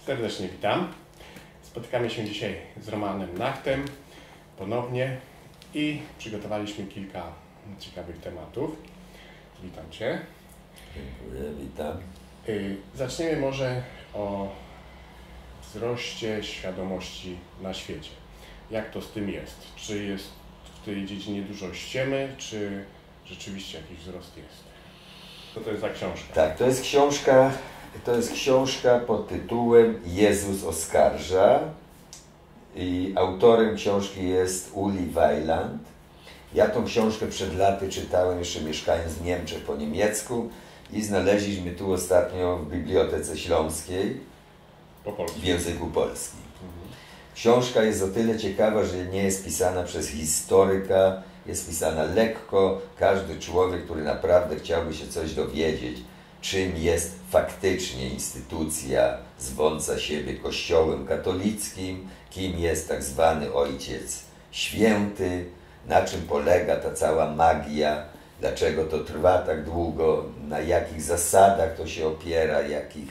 Serdecznie witam. Spotykamy się dzisiaj z Romanem Nachtem ponownie i przygotowaliśmy kilka ciekawych tematów. Witam Cię. Dziękuję, witam. Zaczniemy może o wzroście świadomości na świecie. Jak to z tym jest? Czy jest w tej dziedzinie dużo ściemy, czy rzeczywiście jakiś wzrost jest? Co to jest za książka? Tak, to jest książka pod tytułem Jezus oskarża i autorem książki jest Uli Weiland. Ja tą książkę przed laty czytałem, jeszcze mieszkając w Niemczech po niemiecku i znaleźliśmy tu ostatnio w Bibliotece Śląskiej w języku polskim. Książka jest o tyle ciekawa, że nie jest pisana przez historyka, jest pisana lekko. Każdy człowiek, który naprawdę chciałby się coś dowiedzieć, czym jest faktycznie instytucja zwąca siebie Kościołem katolickim, kim jest tak zwany Ojciec Święty, na czym polega ta cała magia, dlaczego to trwa tak długo, na jakich zasadach to się opiera,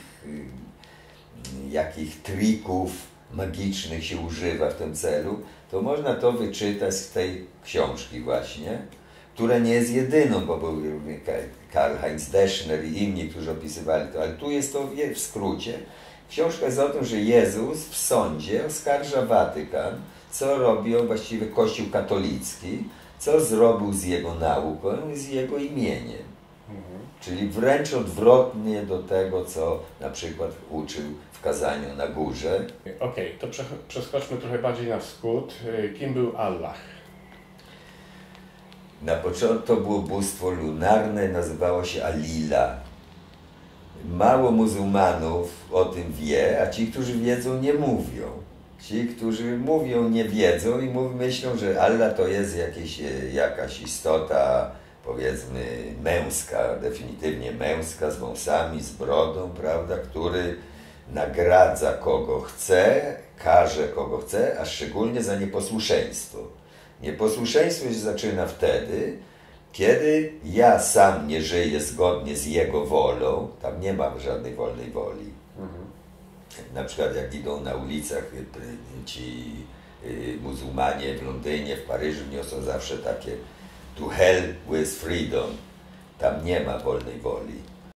jakich trików magicznych się używa w tym celu, to można to wyczytać z tej książki właśnie, która nie jest jedyną, bo był Karl-Heinz Deschner i inni, którzy opisywali to, ale tu jest to w skrócie. Książka jest o tym, że Jezus w sądzie oskarża Watykan, co robił właściwie Kościół katolicki, co zrobił z jego nauką i z jego imieniem. Czyli wręcz odwrotnie do tego, co na przykład uczył w kazaniu na górze. Okej, to przeskoczmy trochę bardziej na wschód. Kim był Allah? Na początku to było bóstwo lunarne, nazywało się Alila. Mało muzułmanów o tym wie, a ci, którzy wiedzą, nie mówią. Ci, którzy mówią, nie wiedzą i myślą, że Allah to jest jakaś istota, powiedzmy, męska, definitywnie męska, z wąsami, z brodą, prawda, który nagradza kogo chce, karze kogo chce, a szczególnie za nieposłuszeństwo. Nieposłuszeństwo się zaczyna wtedy, kiedy ja sam nie żyję zgodnie z jego wolą, tam nie ma żadnej wolnej woli. Na przykład jak idą na ulicach ci muzułmanie w Londynie, w Paryżu niosą zawsze takie to hell with freedom. Tam nie ma wolnej woli.